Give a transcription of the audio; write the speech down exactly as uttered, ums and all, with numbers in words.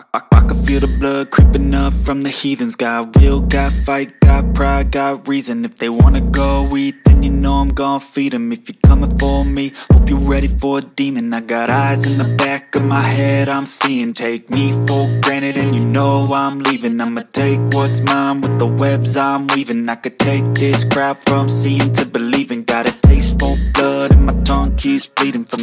I, I can feel the blood creeping up from the heathens. Got will, got fight, got pride, got reason. If they wanna go eat, then you know I'm gon' feed them. If you're coming for me, hope you're ready for a demon. I got eyes in the back of my head, I'm seeing. Take me for granted and you know I'm leaving. I'ma take what's mine with the webs I'm weaving. I could take this crowd from seeing to believing. Got a taste for blood and my tongue keeps bleeding from